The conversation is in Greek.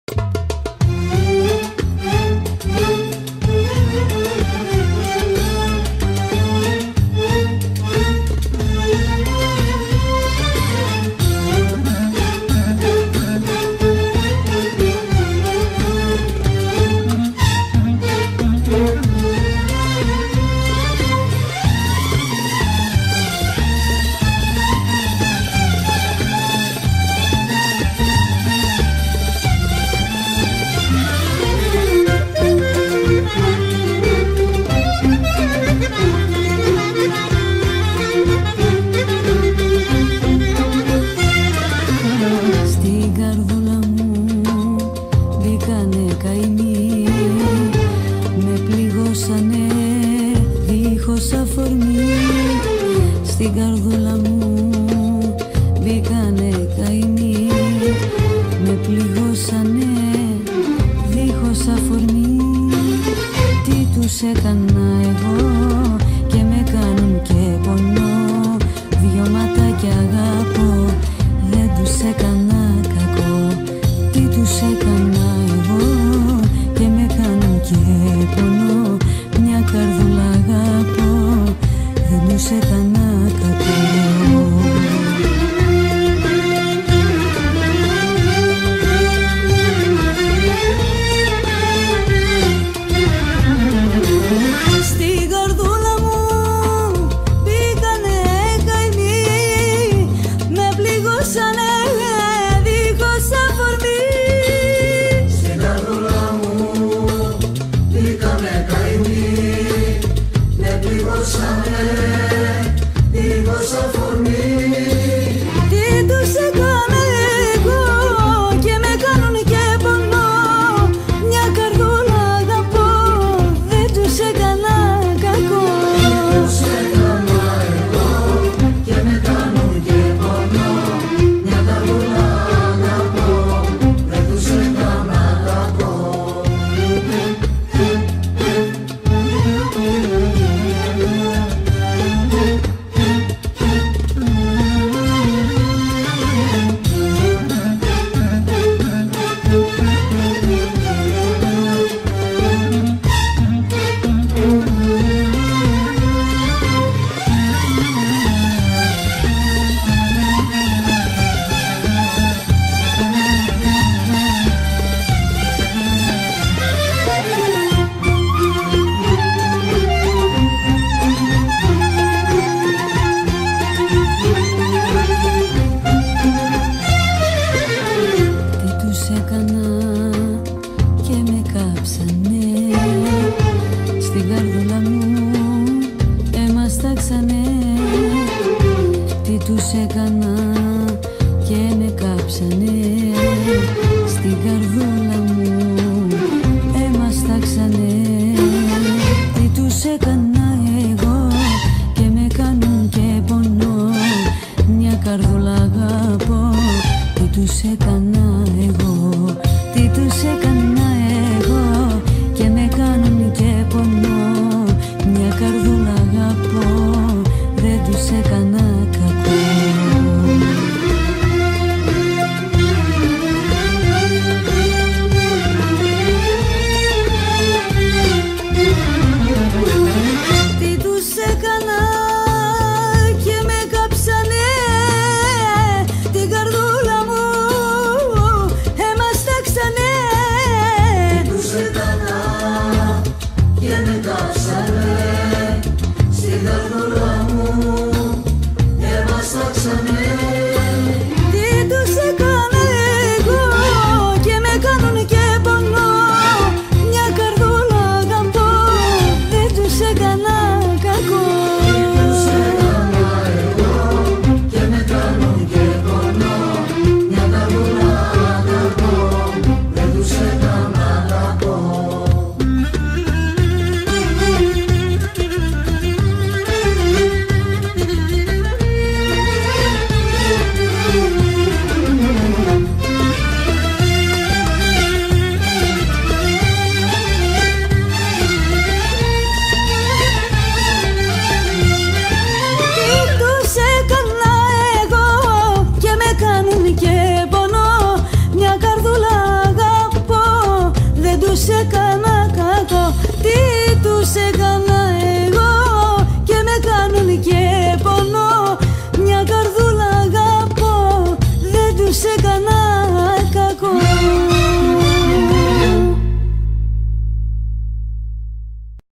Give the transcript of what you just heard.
Στην καρδούλα μου μπήκανε καημοί, με πληγώσανε δίχως αφορμή. Τι τους έκανα εγώ και με κάνουν και πονώ, δυο ματάκια αγάπω, δεν τους έκανα κακό. Τι τους έκανα εγώ και με κάνουν και πονώ, μια καρδούλα αγάπω, δεν τους έκανα κακό. Στην καρδούλα μου μπήκανε καημοί, με πληγώσανε δίχως αφορμή. Στην καρδούλα μου μπήκανε καημοί, με πληγώσανε δίχως αφορμή. Τι τους έκανα εγώ και με κάνουν και πονώ, μια καρδούλα αγαπώ, δεν τους έκανα κακό. Τι τους έκανα εγώ και με κάνουν και πονώ, μια καρδούλα αγαπώ, δεν τους έκανα κακό. Στην καρδούλα μου έμασταξανε. Τι τους έκανα